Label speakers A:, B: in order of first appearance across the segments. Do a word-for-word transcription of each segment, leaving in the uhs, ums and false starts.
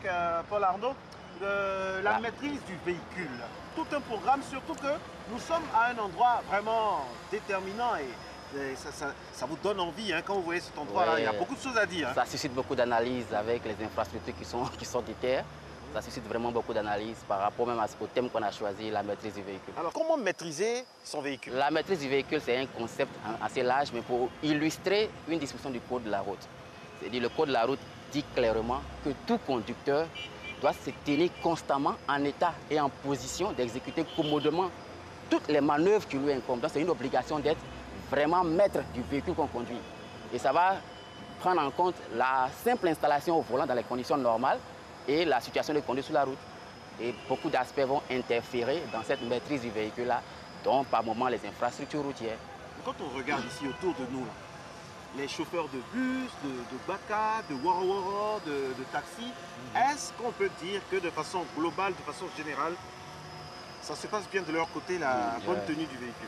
A: euh, Paul Arnaud, de la maîtrise du véhicule. Tout un programme, surtout que nous sommes à un endroit vraiment déterminant et, et ça, ça, ça vous donne envie hein, quand vous voyez cet endroit-là. Ouais, il y a beaucoup de choses à dire. Hein.
B: Ça suscite beaucoup d'analyses avec les infrastructures qui sont, qui sont de terre. Ça suscite vraiment beaucoup d'analyses par rapport même au thème qu'on a choisi, la maîtrise du véhicule.
A: Alors, comment maîtriser son véhicule?
B: La maîtrise du véhicule, c'est un concept assez large, mais pour illustrer une disposition du code de la route. C'est-à-dire le code de la route dit clairement que tout conducteur doit se tenir constamment en état et en position d'exécuter commodément toutes les manœuvres qui lui incombent. Donc, c'est une obligation d'être vraiment maître du véhicule qu'on conduit. Et ça va prendre en compte la simple installation au volant dans les conditions normales et la situation de conduite sur la route. Et beaucoup d'aspects vont interférer dans cette maîtrise du véhicule-là, dont par moments les infrastructures routières.
A: Quand on regarde ici autour de nous, là, les chauffeurs de bus, de, de baka, de wara-wara, de, de taxi, mmh. est-ce qu'on peut dire que de façon globale, de façon générale, ça se passe bien de leur côté, la mmh. bonne tenue du véhicule?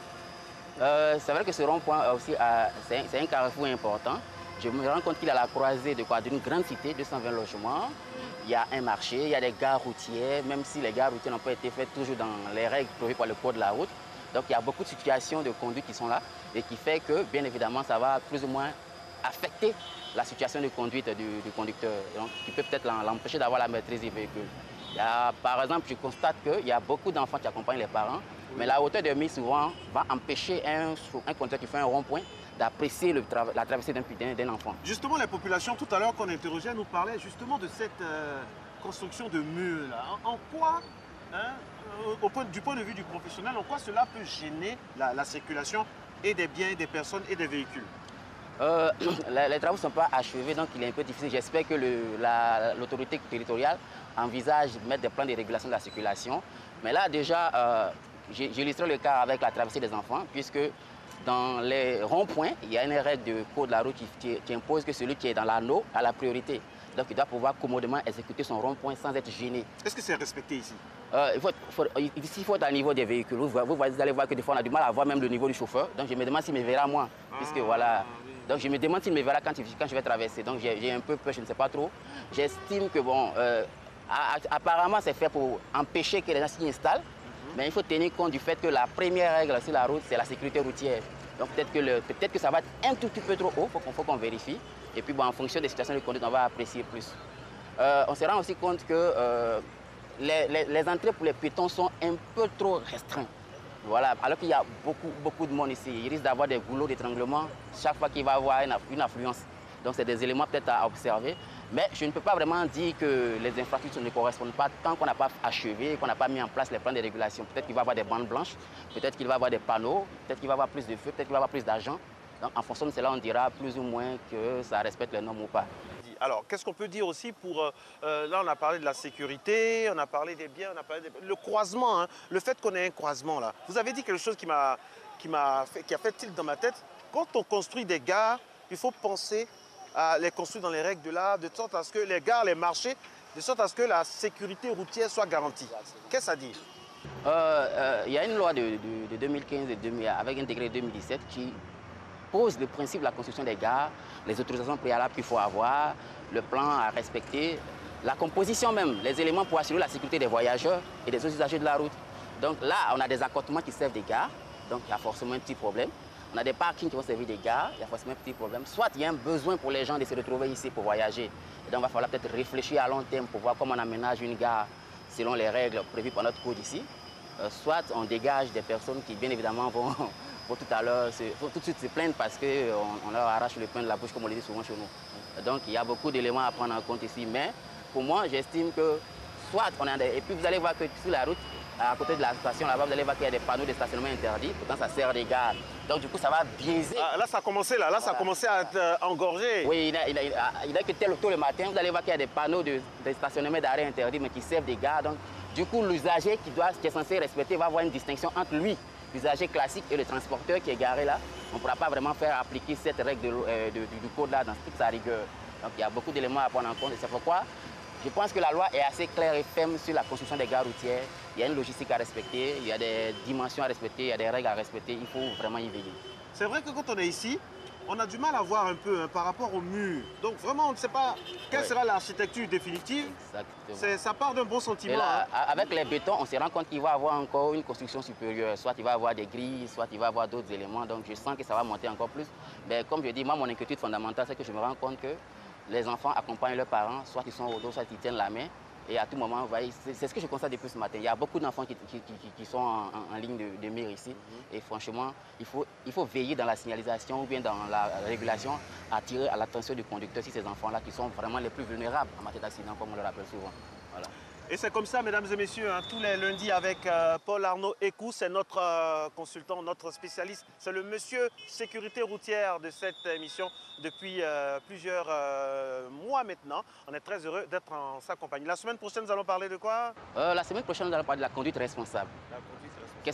B: euh, C'est vrai que ce rond-point aussi, euh, c'est un, un carrefour important. Je me rends compte qu'il est à la croisée de quoi? D'une grande cité, deux cent vingt logements. Il y a un marché, il y a des gares routières, même si les gares routières n'ont pas été faites toujours dans les règles prévues par le code de la route. Donc il y a beaucoup de situations de conduite qui sont là et qui fait que, bien évidemment, ça va plus ou moins affecter la situation de conduite du, du conducteur, donc qui peut peut-être l'empêcher d'avoir la maîtrise du véhicule. Il y a, par exemple, je constate qu'il y a beaucoup d'enfants qui accompagnent les parents, oui. mais la hauteur de mise souvent va empêcher un, un conducteur qui fait un rond-point d'apprécier la traversée d'un enfant.
A: Justement, les populations, tout à l'heure qu'on interrogeait, nous parlaient justement de cette euh, construction de murs. Là. En, en quoi, hein, au point, du point de vue du professionnel, en quoi cela peut gêner la, la circulation et des biens, et des personnes et des véhicules?
B: euh, les, les travaux ne sont pas achevés, donc il est un peu difficile. J'espère que l'autorité territoriale envisage de mettre des plans de régulation de la circulation. Mais là, déjà, euh, j'ai illustré le cas avec la traversée des enfants, puisque dans les ronds-points, il y a une règle de code de la route qui, qui impose que celui qui est dans l'anneau a la priorité. Donc il doit pouvoir commodément exécuter son rond-point sans être gêné.
A: Est-ce que c'est respecté ici?
B: euh, il faut, faut, Ici, il faut être à niveau des véhicules. Vous, vous, vous allez voir que des fois, on a du mal à voir même le niveau du chauffeur. Donc je me demande s'il me verra moi. Ah, puisque, voilà. Oui. Donc je me demande s'il me verra quand, quand je vais traverser. Donc j'ai un peu peur, je ne sais pas trop. J'estime que, bon, euh, apparemment, c'est fait pour empêcher que les gens s'y installent. Mais il faut tenir compte du fait que la première règle sur la route, c'est la sécurité routière. Donc peut-être que, le, peut-être que ça va être un tout petit peu trop haut, il faut qu'on qu'on vérifie. Et puis bon, en fonction des situations de conduite, on va apprécier plus. Euh, on se rend aussi compte que euh, les, les, les entrées pour les piétons sont un peu trop restreintes. Voilà, alors qu'il y a beaucoup, beaucoup de monde ici. Il risque d'avoir des goulots d'étranglement chaque fois qu'il va y avoir une, une affluence. Donc c'est des éléments peut-être à observer. Mais je ne peux pas vraiment dire que les infrastructures ne correspondent pas tant qu'on n'a pas achevé, qu'on n'a pas mis en place les plans de régulation. Peut-être qu'il va y avoir des bandes blanches, peut-être qu'il va y avoir des panneaux, peut-être qu'il va y avoir plus de feux, peut-être qu'il va y avoir plus d'argent. Donc en fonction de cela, on dira plus ou moins que ça respecte les normes ou pas.
A: Alors, qu'est-ce qu'on peut dire aussi pour... Euh, là, on a parlé de la sécurité, on a parlé des biens, on a parlé des... Le croisement, hein, le fait qu'on ait un croisement là. Vous avez dit quelque chose qui m'a qui m'a fait, qui a fait tilt dans ma tête. Quand on construit des gares, il faut penser à les construire dans les règles de l'art, de sorte à ce que les gares, les marchés, de sorte à ce que la sécurité routière soit garantie. Qu'est-ce que ça dit?
B: Il euh, euh, y a une loi de, de, de deux mille quinze et deux mille, avec un décret de deux mille dix-sept qui pose le principe de la construction des gares, les autorisations préalables qu'il faut avoir, le plan à respecter, la composition même, les éléments pour assurer la sécurité des voyageurs et des usagers de la route. Donc là, on a des accotements qui servent des gares, donc il y a forcément un petit problème. On a des parkings qui vont servir des gares, il y a forcément un petit problème. Soit il y a un besoin pour les gens de se retrouver ici pour voyager. Et donc il va falloir peut-être réfléchir à long terme pour voir comment on aménage une gare selon les règles prévues par notre code ici. Euh, soit on dégage des personnes qui, bien évidemment, vont, vont tout à l'heure, vont tout de suite se plaindre parce qu'on on leur arrache le pain de la bouche, comme on le dit souvent chez nous. Donc il y a beaucoup d'éléments à prendre en compte ici. Mais pour moi, j'estime que soit on a des... Et puis vous allez voir que sur la route, à côté de la station là-bas, vous allez voir qu'il y a des panneaux de stationnement interdits. Pourtant, ça sert des gares. Donc du coup, ça va biaiser.
A: Ah, là, ça a commencé là. Là, voilà. Ça a commencé à être euh, engorgé.
B: Oui, il a, il a, il a, il a que tel tôt le matin, vous allez voir qu'il y a des panneaux de, de stationnement d'arrêt interdits, mais qui servent des gares. Donc du coup, l'usager qui, doit, qui est censé respecter va avoir une distinction entre lui, l'usager classique, et le transporteur qui est garé là. On ne pourra pas vraiment faire appliquer cette règle de, euh, de, du code là dans toute sa rigueur. Donc il y a beaucoup d'éléments à prendre en compte. Et c'est pourquoi je pense que la loi est assez claire et ferme sur la construction des gares routières. Il y a une logistique à respecter, il y a des dimensions à respecter, il y a des règles à respecter. Il faut vraiment y veiller.
A: C'est vrai que quand on est ici, on a du mal à voir un peu hein, par rapport au mur. Donc vraiment, on ne sait pas quelle
B: Ouais.
A: sera l'architecture définitive.
B: Exactement.
A: Ça part d'un bon
B: Et
A: sentiment.
B: là,
A: Hein.
B: avec les bétons, on se rend compte qu'il va avoir encore une construction supérieure. Soit il va avoir des grilles, soit il va avoir d'autres éléments. Donc je sens que ça va monter encore plus. Mais comme je dis, moi, mon inquiétude fondamentale, c'est que je me rends compte que les enfants accompagnent leurs parents, soit ils sont au dos, soit ils tiennent la main. Et à tout moment, vous voyez, c'est ce que je constate depuis ce matin. Il y a beaucoup d'enfants qui, qui, qui, qui sont en, en, en ligne de, de mire ici. Mm-hmm. Et franchement, il faut, il faut veiller dans la signalisation ou bien dans la régulation à attirer à l'attention du conducteur sur ces enfants-là qui sont vraiment les plus vulnérables en matière d'accident, comme on le rappelle souvent. Voilà.
A: Et c'est comme ça, mesdames et messieurs, hein, tous les lundis avec euh, Paul Arnaud Ekou, c'est notre euh, consultant, notre spécialiste. C'est le monsieur sécurité routière de cette émission depuis euh, plusieurs euh, mois maintenant. On est très heureux d'être en sa compagnie. La semaine prochaine, nous allons parler de quoi?
B: euh, La semaine prochaine, nous allons parler de la conduite responsable.
A: La conduite responsable.